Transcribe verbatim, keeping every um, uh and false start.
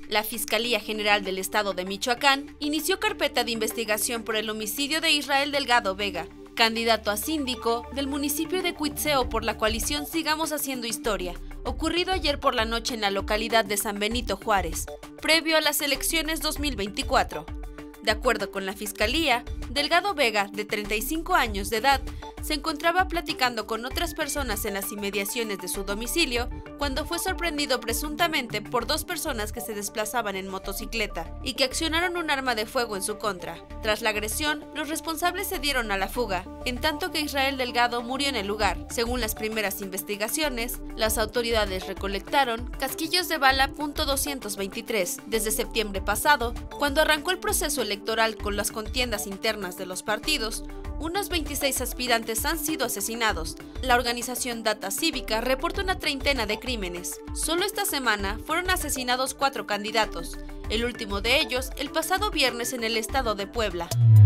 La Fiscalía General del Estado de Michoacán inició carpeta de investigación por el homicidio de Israel Delgado Vega, candidato a síndico del municipio de Cuitzeo por la coalición Sigamos Haciendo Historia, ocurrido ayer por la noche en la localidad de San Benito Juárez, previo a las elecciones dos mil veinticuatro. De acuerdo con la Fiscalía, Delgado Vega, de treinta y cinco años de edad, se encontraba platicando con otras personas en las inmediaciones de su domicilio cuando fue sorprendido presuntamente por dos personas que se desplazaban en motocicleta y que accionaron un arma de fuego en su contra. Tras la agresión, los responsables se dieron a la fuga, en tanto que Israel Delgado murió en el lugar. Según las primeras investigaciones, las autoridades recolectaron casquillos de bala punto doscientos veintitrés desde septiembre pasado, cuando arrancó el proceso electoral con las contiendas internas de los partidos. Unos veintiséis aspirantes han sido asesinados. La organización Data Cívica reporta una treintena de crímenes. Solo esta semana fueron asesinados cuatro candidatos, el último de ellos el pasado viernes en el estado de Puebla.